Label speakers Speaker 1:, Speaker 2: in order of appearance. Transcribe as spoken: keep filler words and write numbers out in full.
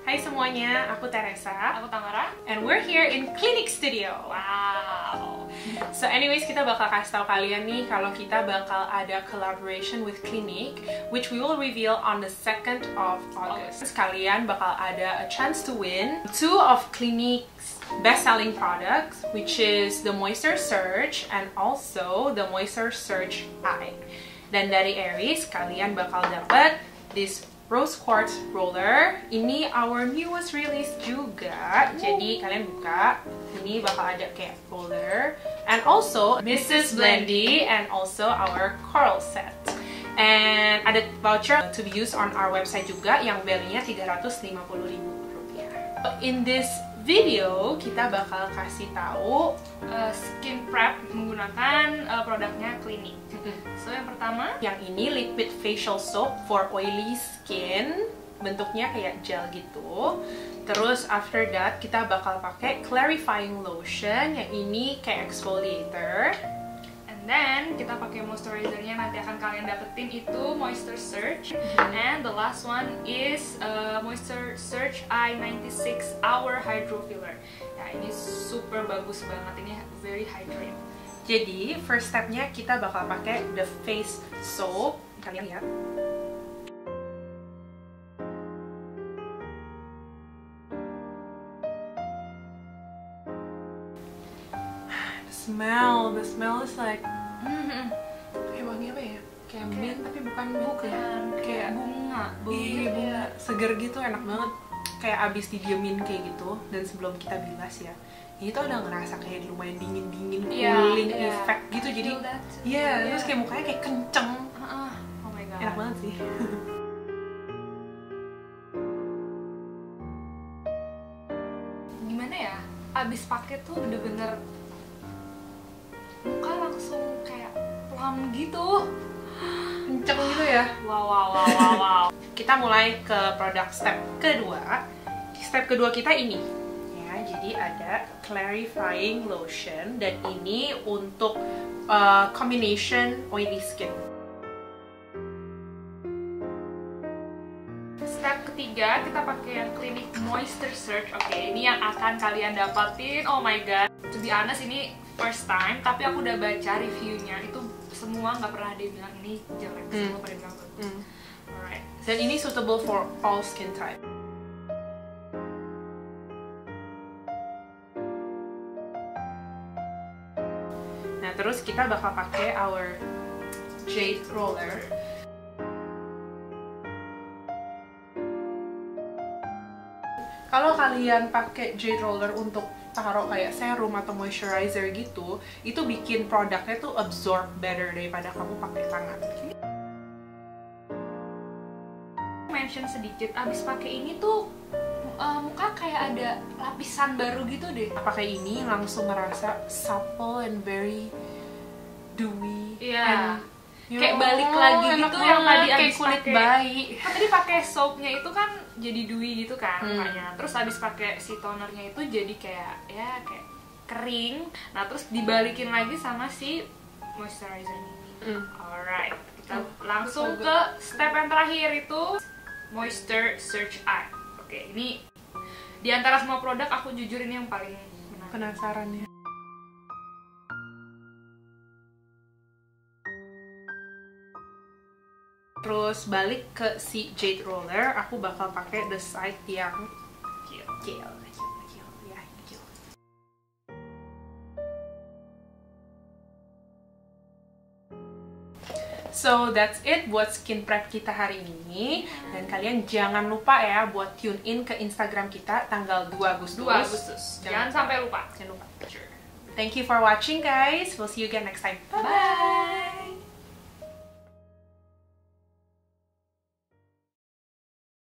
Speaker 1: Hai semuanya, aku Teresa.
Speaker 2: Aku Tamara.
Speaker 1: And we're here in Clinic Studio.
Speaker 2: Wow.
Speaker 1: So anyways, kita bakal kasih tahu kalian nih kalau kita bakal ada collaboration with Clinic, which we will reveal on the second of August. Kalian bakal ada a chance to win two of Clinic's best-selling products, which is the Moisture Surge and also the Moisture Surge Eye. Dan dari Aries, kalian bakal dapat this Rose Quartz Roller. Ini our newest release juga. Jadi kalian buka, ini bakal ada kayak roller. And also Missus Blendy and also our coral set. And ada voucher to be used on our website juga yang value-nya tiga ratus lima puluh ribu rupiah. In this video kita bakal kasih tahu
Speaker 2: uh, skin prep menggunakan uh, produknya Clinic. So yang pertama,
Speaker 1: yang ini liquid facial soap for oily skin, bentuknya kayak gel gitu. Terus after that kita bakal pakai clarifying lotion, yang ini kayak exfoliator.
Speaker 2: And then kita pakai moisturizernya, nanti akan kalian dapetin itu Moisture Surge. Mm-hmm. And the last one is uh, Moisture Surge Eye ninety-six hour Hydro Filler. Ya ini super bagus banget, ini very hydrate.
Speaker 1: Jadi first stepnya kita bakal pakai the face soap. Kalian lihat. The smell, the smell is like,
Speaker 2: mm-hmm.
Speaker 1: kayak wangi apa ya? Kayak
Speaker 2: okay.
Speaker 1: mint tapi bukan mint.
Speaker 2: Bukan, kayak bunga.
Speaker 1: Iya, bunga. Seger gitu, enak banget. Kayak abis didiemin kayak gitu. Dan sebelum kita bilas ya, ini tuh udah ngerasa kayak lumayan dingin-dingin, cooling yeah, yeah. effect gitu. Jadi iya, yeah, yeah. terus kayak mukanya kayak kenceng.
Speaker 2: uh-uh. Oh my god,
Speaker 1: enak banget sih.
Speaker 2: Gimana ya, abis pakai tuh bener-bener muka langsung kayak plum gitu,
Speaker 1: kenceng gitu ya.
Speaker 2: Wow wow wow wow, wow.
Speaker 1: Kita mulai ke produk step kedua. Step kedua kita ini ya, jadi ada clarifying lotion, dan ini untuk uh, combination oily skin.
Speaker 2: Step ketiga kita pakai yang Clinic Moisture Surge. Oke, okay, ini yang akan kalian dapatin. Oh my god, to be honest ini first time, tapi aku udah baca reviewnya, itu semua nggak pernah ada yang bilang ini jelek, mm. semua pada bilang bagus. Mm. Alright.
Speaker 1: Dan ini suitable for all skin type. Nah, terus kita bakal pakai our Jade Roller. Kalau kalian pakai Jade Roller untuk taruh kayak serum atau moisturizer gitu, itu bikin produknya tuh absorb better daripada kamu pakai tangan.
Speaker 2: Mention sedikit, abis pakai ini tuh uh, muka kayak ada lapisan baru gitu deh.
Speaker 1: Pakai ini langsung ngerasa supple and very dewy.
Speaker 2: Iya. Yeah. Kayak balik lagi gitu yang tadi abis
Speaker 1: kulit
Speaker 2: pake,
Speaker 1: bayi.
Speaker 2: Kan tadi pakai soapnya itu kan jadi dewy gitu kan
Speaker 1: hmm.
Speaker 2: makanya. Terus abis pakai si tonernya itu jadi kayak ya kayak kering. Nah terus dibalikin lagi sama si moisturizer ini. Hmm. Alright, kita hmm. langsung ke step yang terakhir itu Moisture Surge Eye. Oke, ini di antara semua produk aku jujur ini yang paling menarik.
Speaker 1: Penasaran ya. Terus balik ke si Jade Roller, aku bakal pakai the side yang kecil, kecil, kecil, kecil, ya kecil. So that's it buat skin prep kita hari ini. Dan kalian jangan lupa ya buat tune in ke Instagram kita tanggal dua Agustus.
Speaker 2: dua Agustus. Jangan, jangan sampai lupa.
Speaker 1: Jangan lupa. Sure. Thank you for watching guys. We'll see you again next time. Bye bye.